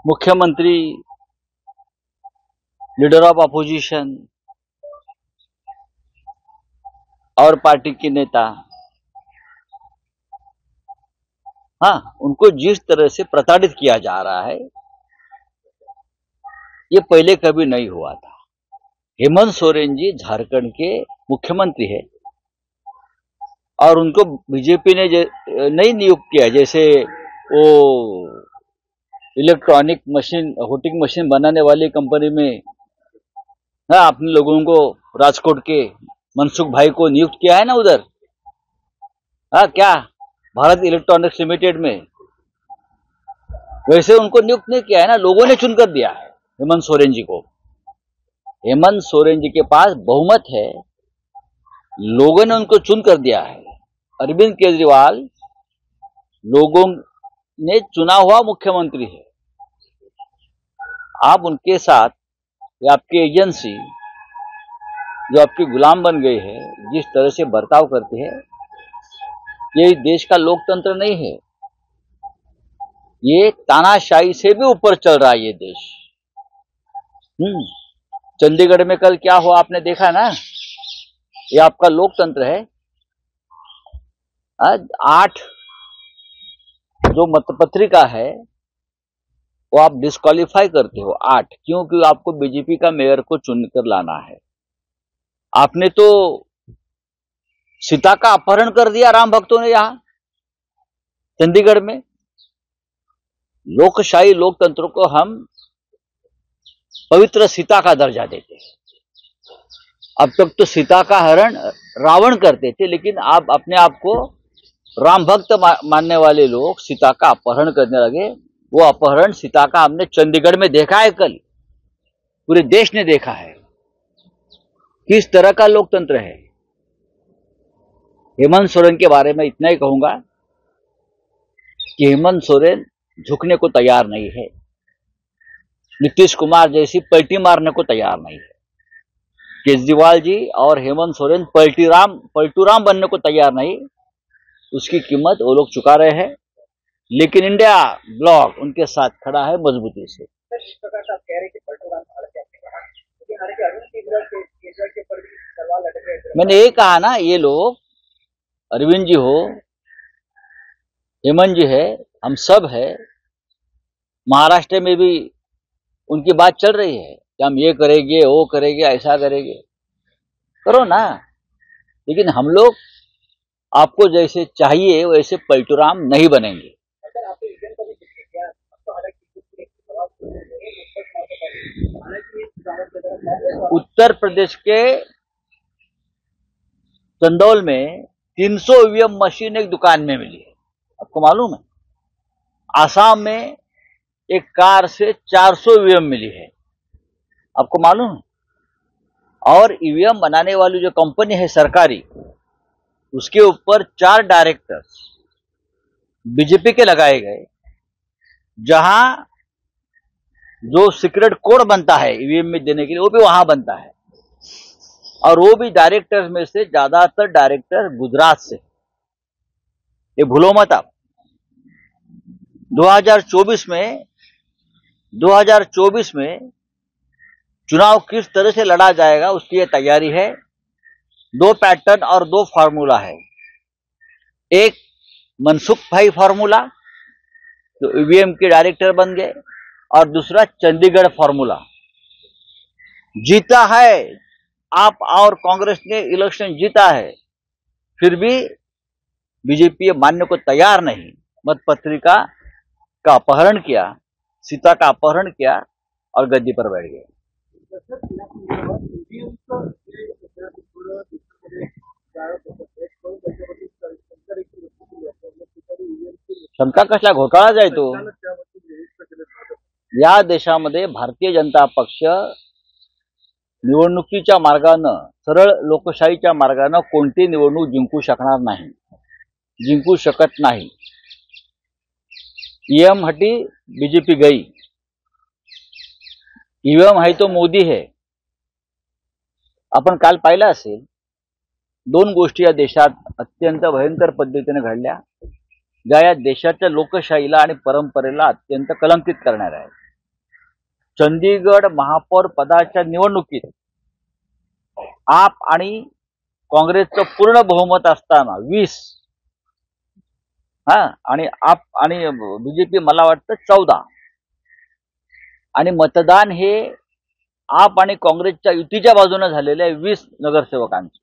मुख्यमंत्री, leader of opposition और party के नेता, उनको जिस तरह से प्रताड़ित किया जा रहा है, ये पहले कभी नहीं हुआ था। हेमंत सोरेन जी झारखंड के मुख्यमंत्री है और उनको बीजेपी ने नहीं नियुक्त किया। जैसे वो इलेक्ट्रॉनिक मशीन, वोटिंग मशीन बनाने वाली कंपनी में अपने लोगों को, राजकोट के मनसुख भाई को नियुक्त किया है ना उधर, क्या भारत इलेक्ट्रॉनिक्स लिमिटेड में, वैसे उनको नियुक्त नहीं किया है ना, लोगों ने चुनकर दिया है हेमंत सोरेन जी को। हेमंत सोरेन जी के पास बहुमत है, लोगों ने उनको चुनकर दिया है। अरविंद केजरीवाल लोगों ने चुना हुआ मुख्यमंत्री है। आप उनके साथ, आपकी एजेंसी जो आपकी गुलाम बन गई है, जिस तरह से बर्ताव करती है, ये देश का लोकतंत्र नहीं है। ये तानाशाही से भी ऊपर चल रहा है ये देश। चंडीगढ़ में कल क्या हुआ आपने देखा ना, ये आपका लोकतंत्र है। आज 8 जो मतपत्रिका है वो आप डिस्क्वालीफाई करते हो, 8, क्योंकि आपको बीजेपी का मेयर को चुनकर लाना है। आपने तो सीता का अपहरण कर दिया राम भक्तों ने यहां चंडीगढ़ में। लोकशाही लोकतंत्र को हम पवित्र सीता का दर्जा देते हैं। अब तक तो सीता का हरण रावण करते थे, लेकिन आप अपने आप को राम भक्त मानने वाले लोग सीता का अपहरण करने लगे। वो अपहरण सीता का हमने चंडीगढ़ में देखा है, कल पूरे देश ने देखा है किस तरह का लोकतंत्र है। हेमंत सोरेन के बारे में इतना ही कहूंगा कि हेमंत सोरेन झुकने को तैयार नहीं है, नीतीश कुमार जैसी पलटी मारने को तैयार नहीं है। केजरीवाल जी और हेमंत सोरेन पलटूराम बनने को तैयार नहीं, उसकी कीमत वो लोग चुका रहे हैं। लेकिन इंडिया ब्लॉक उनके साथ खड़ा है मजबूती से। मैंने ये कहा ना, ये लोग, अरविंद जी हो, हेमंत जी है, हम सब है। महाराष्ट्र में भी उनकी बात चल रही है कि हम ये करेंगे, वो करेंगे, ऐसा करेंगे। करो ना, लेकिन हम लोग आपको जैसे चाहिए वैसे पलटूराम नहीं बनेंगे। उत्तर प्रदेश के चंदौल में 300 ईवीएम मशीन एक दुकान में मिली है, आपको मालूम है। आसाम में एक कार से 400 ईवीएम मिली है, आपको मालूम है। और ईवीएम बनाने वाली जो कंपनी है सरकारी, उसके ऊपर 4 डायरेक्टर्स बीजेपी के लगाए गए, जहां जो सीक्रेट कोड बनता है ईवीएम में देने के लिए, वो भी वहां बनता है। और वो भी डायरेक्टर्स में से ज्यादातर डायरेक्टर गुजरात से। ये भूलो मत आप। 2024 में चुनाव किस तरह से लड़ा जाएगा, उसकी ये तैयारी है। 2 पैटर्न और 2 फार्मूला है। एक मनसुख भाई फार्मूला, जो ईवीएम के डायरेक्टर बन गए, और दूसरा चंडीगढ़ फार्मूला। जीता है आप और कांग्रेस ने इलेक्शन जीता है, फिर भी बीजेपी मानने को तैयार नहीं। मतपत्रिका का अपहरण किया, सीता का अपहरण किया और गद्दी पर बैठ गए। शंका कसला घोटाळा जाय तो। या देशामध्ये भारतीय जनता पक्ष निवडणुकीच्या मार्गानं, सरळ लोकशाहीच्या मार्गानं कोणती निवडणूक जिंकू शकणार नाही, जिंकू शकत नाही। ईएम हटी, बीजेपी गई। ईवीएम है तो मोदी है। आपण काल पाहिलं असेल, 2 गोष्टी या देशात अत्यंत भयंकर पद्धतीने घडल्या, ज्या या देशाच्या लोकशाहीला आणि परंपरेला अत्यंत कलंकित करणाऱ्या आहेत। चंदीगड महापौर पदाच्या निवडणुकीत आप आणि काँग्रेसचं पूर्ण बहुमत असताना 20 आणि आप आणि बीजेपी मला वाटतं 14 आणि मतदान हे आप आणि काँग्रेसच्या युतीच्या बाजूने झालेले 20 नगरसेवकांचे,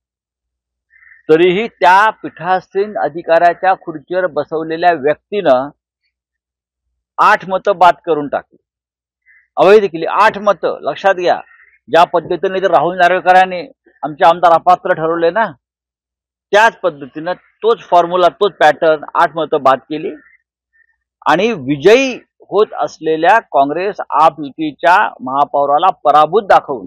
तरीही त्या पीठासीन अधिकाऱ्याच्या खुर्चीवर बसवलेल्या व्यक्तीनं 8 मतं बाद करून टाकली, अवैध केली 8 मतं. लक्षात घ्या, ज्या पद्धतीने जर राहुल नार्वेकरांनी आमचे आमदार अपात्र ठरवले ना, त्याच पद्धतीनं तोच फॉर्म्युला, तोच पॅटर्न, 8 मतं बाद केली आणि विजयी होत असलेल्या काँग्रेस आप युतीच्या महापौराला पराभूत दाखवून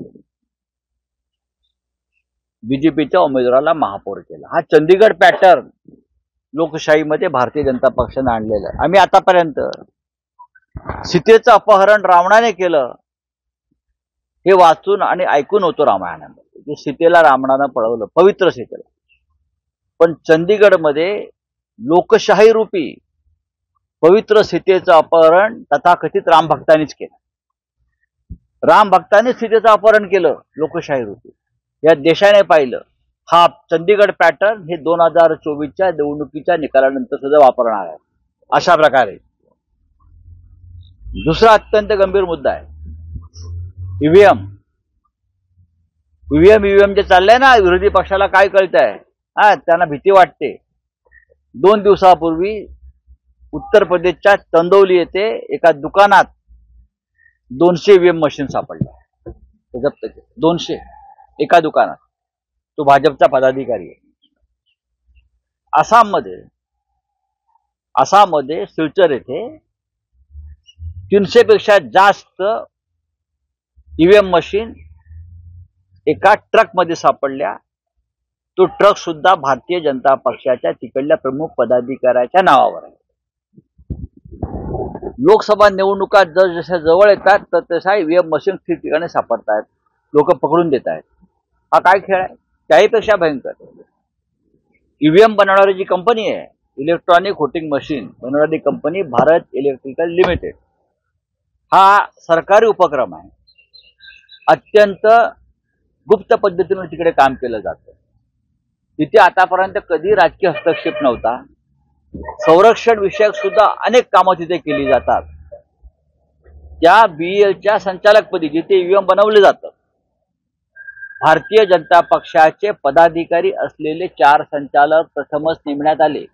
बीजेपीच्या उमेदवाराला महापौर केला. हा चंदीगड पॅटर्न लोकशाहीमध्ये भारतीय जनता पक्षाने आणलेला आहे. आम्ही आतापर्यंत सीतेचं अपहरण रावणाने केलं हे वाचून आणि ऐकून होतो रामायणामध्ये, की सीतेला रावणानं पळवलं, पवित्र सीतेला. पण चंदीगडमध्ये लोकशाही रूपी पवित्र सीतेचं अपहरण तथाकथित रामभक्तांनीच केलं. रामभक्तांनीच सीतेचं अपहरण केलं लोकशाही रूपी. या देशाने पाहिलं. हा चंदीगड पॅटर्न हे 2024च्या निवडणुकीच्या निकालानंतर सुद्धा वापरणार आहे. अशा प्रकारे दुसरा अत्यंत गंभीर मुद्दा आहे ईव्हीएम. ईव्हीएम जे चाललंय ना, विरोधी पक्षाला काय कळतंय, त्यांना भीती वाटते. 2 दिवसापूर्वी उत्तर प्रदेशच्या चंदौली येथे एका दुकानात 200 ईव्हीएम मशीन सापडल्या, जप्त केले. 200 एका दुकानात. तो भाजपचा पदाधिकारी आहे. आसाममध्ये सिलचर येथे 300 पेक्षा जास्त ईव्हीएम मशीन एका ट्रकमध्ये सापडल्या. तो ट्रक सुद्धा भारतीय जनता पक्षाच्या तिकडल्या प्रमुख पदाधिकाऱ्याच्या नावावर आहे. लोकसभा निवडणुका जशा जवळ येतात तर तशा ईव्हीएम मशीन ठिकठिकाणी सापडतायत, लोक पकडून देत आहेत. हा काय खेळ आहे? त्याहीपेक्षा भयंकर, ईव्हीएम बनवणारी जी कंपनी आहे, इलेक्ट्रॉनिक व्होटिंग मशीन बनवणारी कंपनी भारत इलेक्ट्रिकल लिमिटेड, हा सरकारी उपक्रम आहे. अत्यंत गुप्त पद्धतीने तिकडे काम केलं जातं. तिथे आतापर्यंत कधी राजकीय हस्तक्षेप नव्हता. संरक्षण विषयक सुद्धा अनेक कामं तिथे केली जातात. त्या बीएलच्या संचालकपदी जिथे ईव्हीएम बनवले जातं, भारतीय जनता पक्षाचे पदाधिकारी असलेले 4 संचालक प्रथमच नेमण्यात आले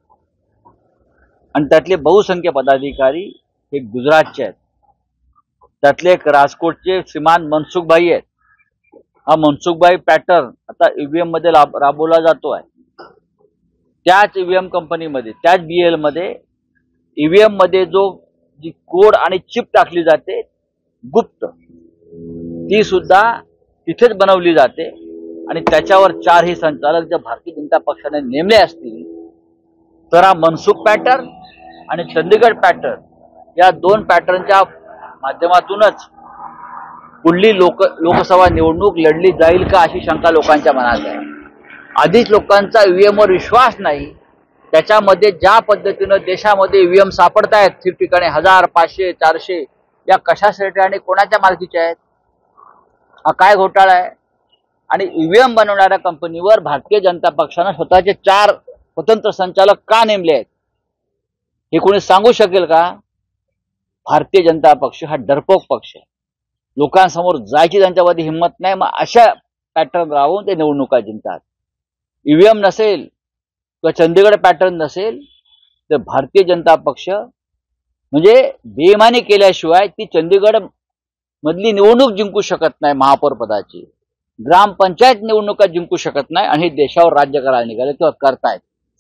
आणि त्यातले बहुसंख्य पदाधिकारी हे गुजरातचे आहेत. त्यातले एक राजकोटचे श्रीमान मनसुखभाई आहेत. हा मनसुखभाई पॅटर्न आता ईव्हीएम मध्ये राबवला जातो आहे. त्याच ईव्हीएम कंपनीमध्ये, त्याच बीएल मध्ये ईव्हीएम मध्ये जी कोड आणि चिप टाकली जाते गुप्त, ती सुद्धा तिथेच बनवली जाते आणि त्याच्यावर 4 हे संचालक जर भारतीय जनता पक्षाने नेमले असतील तर हा मनसुख पॅटर्न आणि चंदीगड पॅटर्न या 2 पॅटर्नच्या माध्यमातूनच पुढली लोकसभा निवडणूक लढली जाईल का अशी शंका लोकांच्या मनात आहे. आधीच लोकांचा ईव्हीएमवर विश्वास नाही. त्याच्यामध्ये ज्या पद्धतीनं देशामध्ये ईव्हीएम सापडतायत ठिकठिकाणी 1000, 500, 400, या कशासाठी आणि कोणाच्या मालकीच्या आहेत? हा काय घोटाळा आहे? आणि ईव्हीएम बनवणाऱ्या कंपनीवर भारतीय जनता पक्षाने स्वतःचे 4 स्वतंत्र संचालक का नेमले आहेत हे कोणी सांगू शकेल का? भारतीय जनता पक्ष हा डरपोक पक्ष आहे. लोकांसमोर जायची त्यांच्यामध्ये हिंमत नाही. मग अशा पॅटर्न राहून ते निवडणुका जिंकतात. ईव्हीएम नसेल किंवा चंदीगड पॅटर्न नसेल तर भारतीय जनता पक्ष म्हणजे बेईमानी केल्याशिवाय ती चंदीगड मधली निवडणूक जिंकू शकत नाही. महापौर पदाची, ग्रामपंचायत निवडणुका जिंकू शकत नाही आणि देशावर राज्य करायला निघाले किंवा करतायत.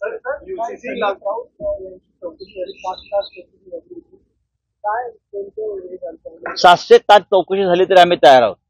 700 तास चौकशी झाली तरी आम्ही तयार आहोत.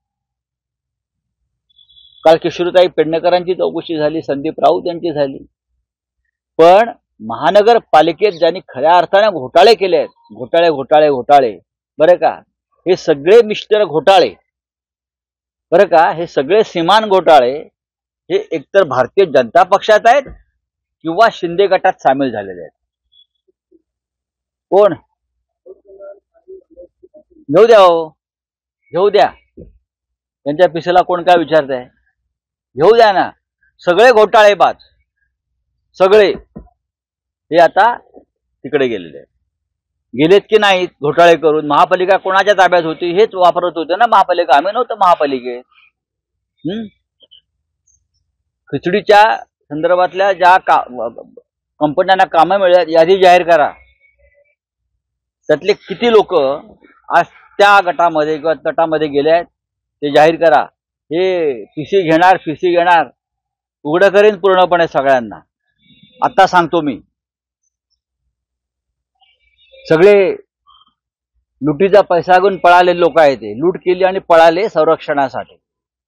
काल किशोरीताई पेडणेकरांची चौकशी झाली, संदीप राऊत यांची झाली. पण महानगरपालिकेत ज्यांनी खऱ्या अर्थाने घोटाळे केले आहेत, घोटाळे बरं का, हे सगळे मिस्टर घोटाळे बरं का, हे सगळे सीमान घोटाळे हे एकतर भारतीय जनता पक्षात आहेत किंवा शिंदे गटात सामील झालेले आहेत. कोण घेऊ द्या हो. घेऊ द्या, त्यांच्या पिसेला कोण काय विचारत आहे, घेऊ द्या ना. सगळे घोटाळेबाज सगळे हे आता तिकडे गेलेले आहेत. गेलेत की नाहीत घोटाळे करून? महापालिका कोणाच्या ताब्यात होती? हेच वापरत होते ना महापालिका, आम्ही नव्हतं महापालिकेत. खिचडीच्या संदर्भातल्या ज्या कंपन्यांना कामं मिळतात यादी जाहीर करा. त्यातले किती लोक आज त्या गटामध्ये किंवा तटामध्ये गेले आहेत ते जाहीर करा. हे फिसी घेणार उघडं करेन पूर्णपणे सगळ्यांना. आता सांगतो मी, सगळे लुटीचा पैसा घेऊन पळाले लोक आहेत. ते लूट केली आणि पळाले संरक्षणासाठी.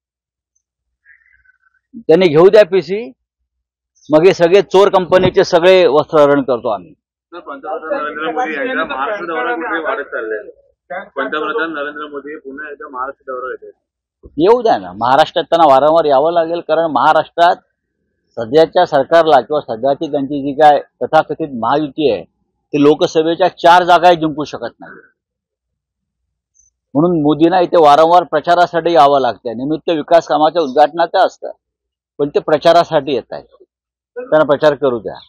त्यांनी घेऊ द्या पीसी, मग हे सगळे चोर कंपनीचे सगळे वस्त्रहरण करतो आम्ही. पंतप्रधान नरेंद्र मोदी यांचा महाराष्ट्र दौरा कुठे वाढत चाललाय? पंतप्रधान नरेंद्र मोदी पुन्हा एकदा महाराष्ट्र दौरा येतात. येऊ द्या ना, महाराष्ट्रात त्यांना वारंवार यावं लागेल, कारण महाराष्ट्रात सध्याच्या सरकारला किंवा सध्याची त्यांची जी काय तथाकथित महायुती आहे ते लोकसभेच्या 4 जागा जिंकू शकत नाही. म्हणून मोदींना इथे वारंवार प्रचारासाठी यावं लागतं. निमित्त विकास कामाच्या उद्घाटनाचं असतं, पण ते प्रचारासाठी येत आहेत. त्यांना प्रचार करू द्या.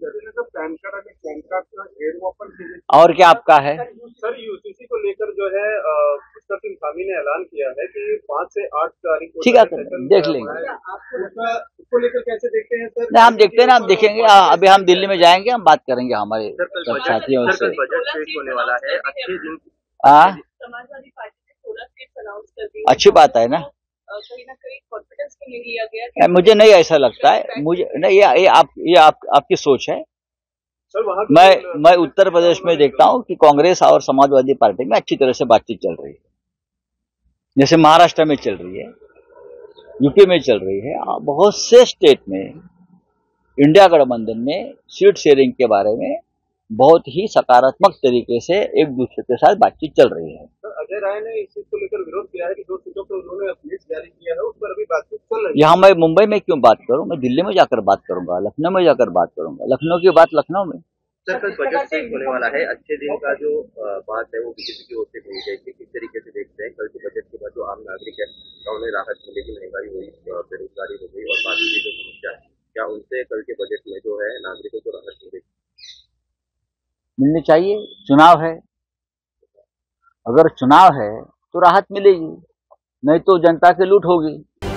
और क्या आपका है सर? यूसीसी को लेकर जो है पुष्कर सिंह धामी ने ऐलान किया है कि 5 से 8 तारीख को, ठीक है, देख लेंगे. उसको लेकर कैसे देखते हैं सर? नहीं, हम देखते हैं ना, हम देखेंगे. अभी हम दिल्ली में जाएंगे, हम बात करेंगे हमारे साथियों से. बजट पेश होने वाला है, अच्छे दिन. समाजवादी पार्टी ने 16 सीट्स अनाउंस कर दी. अच्छी बात है ना. कहीं ना कहीं कॉन्फिडेंस के लिए लिया गया. मुझे नहीं ऐसा लगता है. मुझे नहीं, ये आपकी सोच है. मैं उत्तर प्रदेश में देखता हूं कि कांग्रेस और समाजवादी पार्टी में अच्छी तरह से बातचीत चल रही है, जैसे महाराष्ट्र में चल रही है, यूपी में चल रही है. बहुत से स्टेट में इंडिया गठबंधन में सीट शेयरिंग के बारे में बहुत ही सकारात्मक तरीके से एक दूसरे के साथ बातचीत चल रही है. अजय राय ने इस चीज को लेकर विरोध किया है कि 2 सीटों पर उन्होंने लिस्ट जारी किया है, उस पर अभी बातचीत चल रही है. यहाँ मैं मुंबई में क्यों बात करूं? मैं दिल्ली में जाकर बात करूंगा, लखनऊ में जाकर बात करूंगा. लखनऊ की बात लखनऊ में. सर, कल बजट पेश होने वाला है. अच्छे दिन का जो बात है वो बीजेपी की ओर से कही जाएगी. किस तरीके से देखते हैं कल के बजट के बाद जो आम नागरिक है उन्हें राहत मिलेगी? महंगाई हुई, बेरोजगारी हो गई और बाकी की जो समस्या है, क्या उनसे कल के बजट में जो है नागरिकों को राहत मिलेगी? मिलनी चाहिए. चुनाव है, अगर चुनाव है तो राहत मिलेगी, नहीं तो जनता की लूट होगी.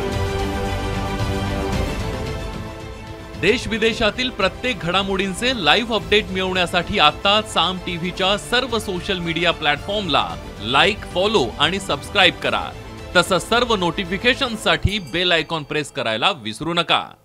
देश विदेशातील प्रत्येक घडामोडींचे लाईव्ह अपडेट मिळवण्यासाठी आता साम टीव्हीच्या सर्व सोशल मीडिया प्लॅटफॉर्मला लाईक, फॉलो आणि सबस्क्राईब करा. तसंच सर्व नोटिफिकेशनसाठी बेल आयकॉन प्रेस करायला विसरू नका.